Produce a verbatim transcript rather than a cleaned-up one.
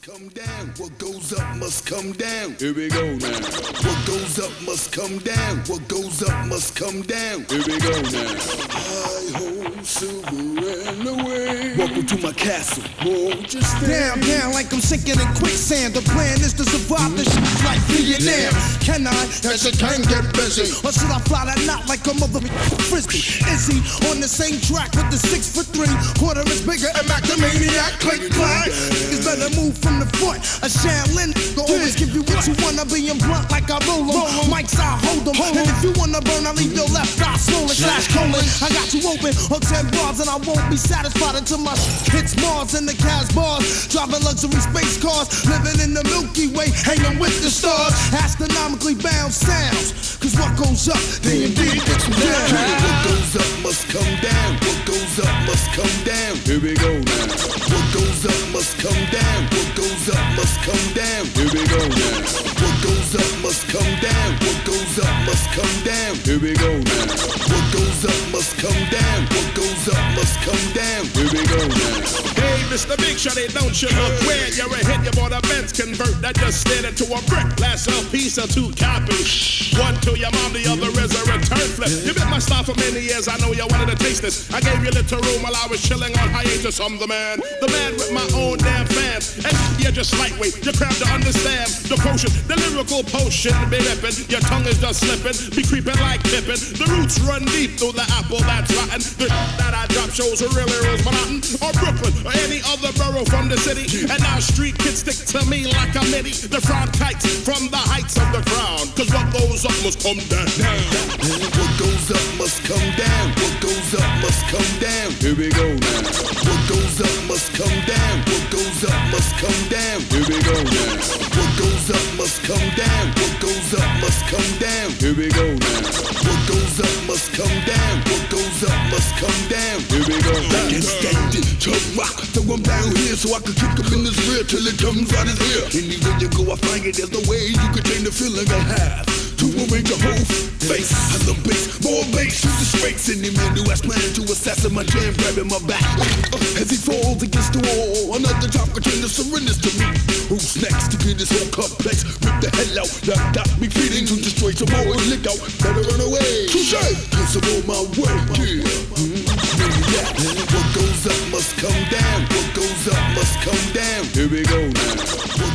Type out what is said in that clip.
come down. What goes up must come down. Here we go now. What goes up must come down. What goes up must come down. Here we go now. I hold silver and away. Welcome to my castle. Won't you stay? Down, down like I'm sinking in quicksand. The plan is to survive this shit like Vietnam. Can I? Yes, it can get busy. Or should I fly that knot like a mother frisbee? Is he on the same track with the six foot three? Quarter is bigger and Mac the maniac. Click clack. Niggas better move from the front. A Shaolin go always give you what you wanna be in blunt like I roll em. Mics I hold them. And if you wanna burn, I leave your left eye swollen slash colon. I got you open on ten bars and I won't be satisfied until my hits Mars and the Cas bars. Driving luxury space cars, living in the Milky Way, hanging with the stars. Astronomically bound sounds. Cause what goes up, D and D gets down. What goes up must come down. What goes up must come down. Here we go now. What goes up must come down. What goes up must come down. Here we go now. What goes up must come down. What goes up must come down. Here we go now. What goes up must come down. What goes up must come down. Here we go now. Hey, Mister Big Shotty, don't you look where you're a hit, you bought a Benz convert that just stared into a brick. Last L piece or two copies. One to your mom, the other is a return flip. You been my style for many years, I know you wanted to taste this. I gave you little room while I was chilling on hiatus. I'm the man, the man with my own damn fans. And you're just lightweight, you're cramped to understand the potion, the lyrical potion. Be ripping, your tongue is just slipping, be creeping like Pippin. The roots run deep through the apple that's rotten. The that I drop shows are really Rose Manhattan or Brooklyn or any other borough from the city. And now street kids stick to me like a mini. The front kites from the heights of the crown. Cause what goes up must come down. What goes up must come down. What goes up must come down. Here we go now. What goes up must come down. What goes up must come down. Here we go now. What goes up must come down. What goes up must come down. Here we go now. What goes up must come down. What goes up must come down. Here we go now. Can't stand it, to rock. Throw him down here so I can kick him in his rear till it comes out his ear. Anywhere you go, I find it. There's no way you can change the feeling I have. To arrange a whole face on the bass, more bass, shoot the straights. Any man who has planned to assassin my jam, grabbing my back as he falls against the wall. Another top contender surrenders to me. Who's next to get this whole complex? Rip the hell out, knocked out, me feeding to destroy some more and lick out. Better run away. Touché, cause I'm on my way. Yeah. Mm-hmm. Yeah. What goes up must come down. What goes up must come down. Here we go now. What